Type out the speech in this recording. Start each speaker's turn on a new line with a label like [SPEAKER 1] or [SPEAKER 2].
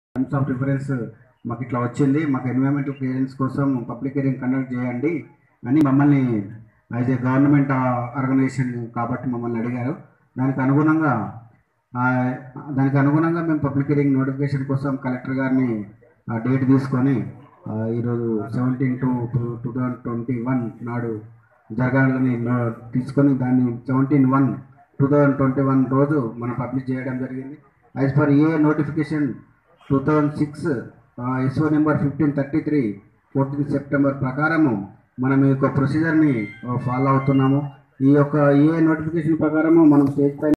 [SPEAKER 1] Terms of reference మాకు ఇట్లా వచ్చింది, మాకు ఎన్విరాన్మెంటల్ క్లియరెన్స్ కోసం పబ్లిక్ హియరింగ్ కండక్ట్ చేయండి అని మమ్మల్ని యాజ్ ఏ గవర్నమెంట్ ఆర్గనైజేషన్ కాబట్టి మమ్మల్ని అడిగారు. దానికి అనుగుణంగా ఆ, మేము పబ్లిక్ హియరింగ్ నోటిఫికేషన్ కోసం కలెక్టర్ గారిని డేట్ తీసుకొని ఈరోజు 17/2/2021 నాడు జరగాలని తీసుకొని దాన్ని 17/1/2021 రోజు మనం పబ్లిష్ చేయడం జరిగింది. As per a notification 2006 SO number 1533 14 September ప్రకారము మనం ఈ యొక్క ప్రొసీజర్ని ఫాలో అవుతున్నాము. ఈ యొక్క ఏ నోటిఫికేషన్ ప్రకారము మనం స్టేజ్ పైన